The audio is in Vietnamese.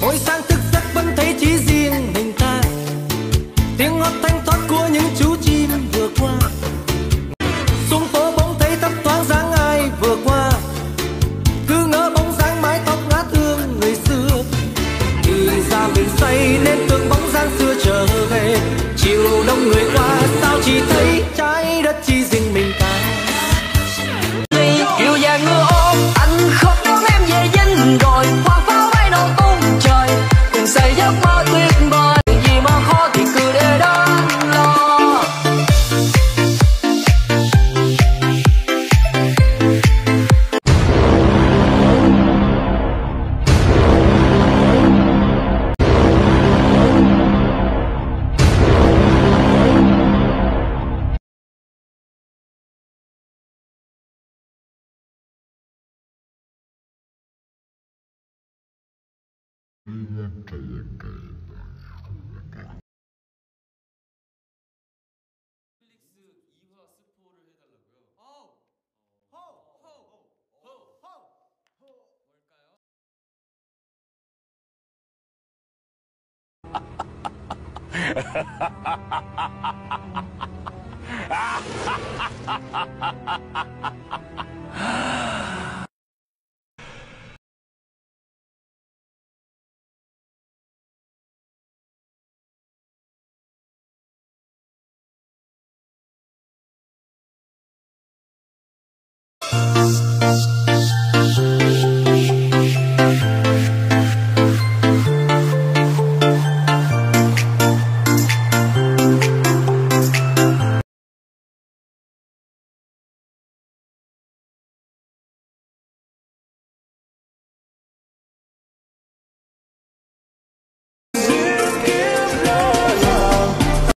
Mỗi sáng thức giấc vẫn thấy chỉ riêng mình ta, tiếng hót thanh thoát của những chú chim vừa qua. Xuống phố bỗng thấy thấp thoáng dáng ai vừa qua, cứ ngỡ bóng dáng mái tóc ngát hương người xưa. Thì ra mình say nên tưởng bóng dáng xưa trở về. Chiều đông người qua sao chỉ thấy trái đất chỉ riêng mình ta. Kiều vàng mưa ôm anh khóc đón em về dinh, rồi hoa pháo bay nổ tung trời. Đừng xây giấc mơ tuyệt vời, vì mà khó thì cứ để đó lo.